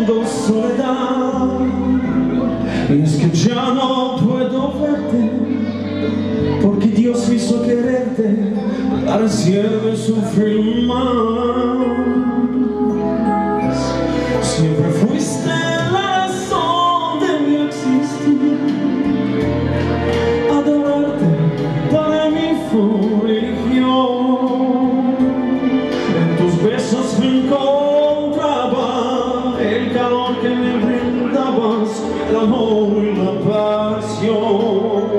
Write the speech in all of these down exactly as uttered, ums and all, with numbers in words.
siento soledad, y es que ya no puedo verte, porque Dios me hizo quererte para hacerme sufrir más. Siempre fuiste la razón de mi existir, adorarte para mí fue religión. En tus besos me encontraba el calor que me brindabas, el amor y la pasión.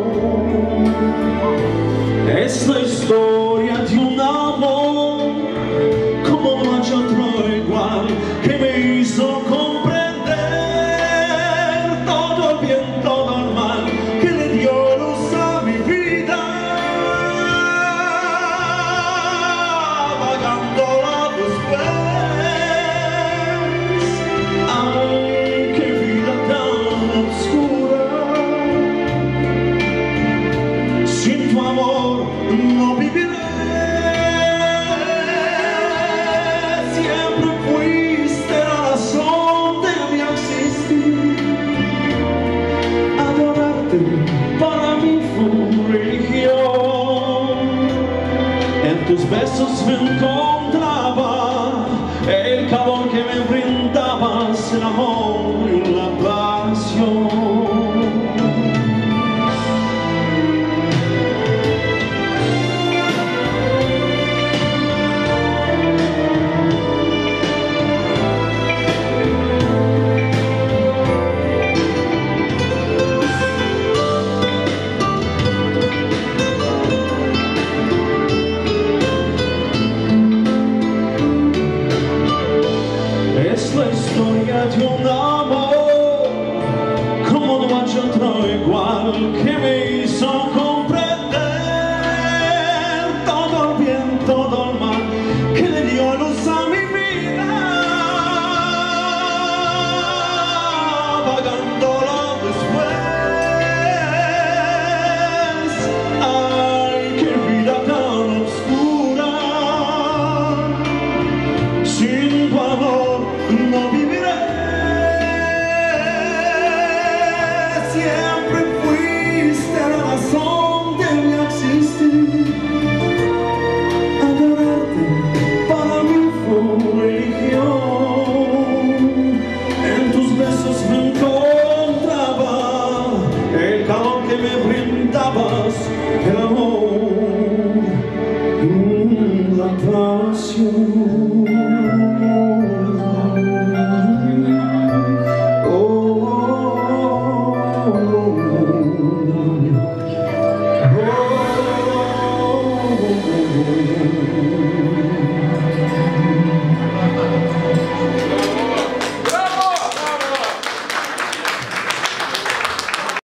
Es la historia de un amor como no hay otro igual, que me hizo comprender todo el bien, todo el mal, que le dio luz a mi vida, vagándola después. Ay, qué vida tan oscura, sin tu amor no viviré. Siempre fuiste la razón de mi existir, adorarte para mí fue religión. En tus besos me encontraba el calor que me brindabas, el amor y la pasión. Es la historia de un amor como no hay otro igual, que me hizo comprender todo el bien, todo el mal, que le dio luz a mi vida, vagándola después. Ay, qué vida tan oscura, sin tu amor no viviré. Siempre fuiste la razón de mi existir, adorarte para mí fue religión. En tus besos me encontraba el calor que me brindabas, el